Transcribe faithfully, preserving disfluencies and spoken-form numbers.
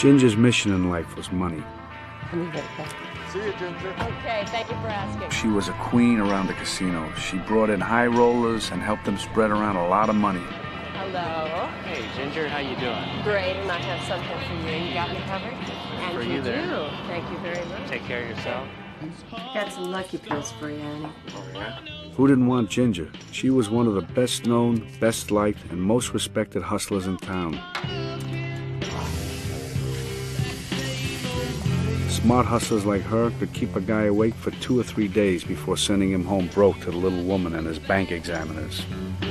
Ginger's mission in life was money. See you, Ginger. Okay, thank you for asking. She was a queen around the casino. She brought in high rollers and helped them spread around a lot of money. Hello. Hey, Ginger, how you doing? Great, and I have something for you. You got me covered? And for you, you there. do. Thank you very much. Take care of yourself. Got some lucky pills for you, Annie. Oh, yeah? Who didn't want Ginger? She was one of the best known, best liked, and most respected hustlers in town. Smart hustlers like her could keep a guy awake for two or three days before sending him home broke to the little woman and his bank examiners.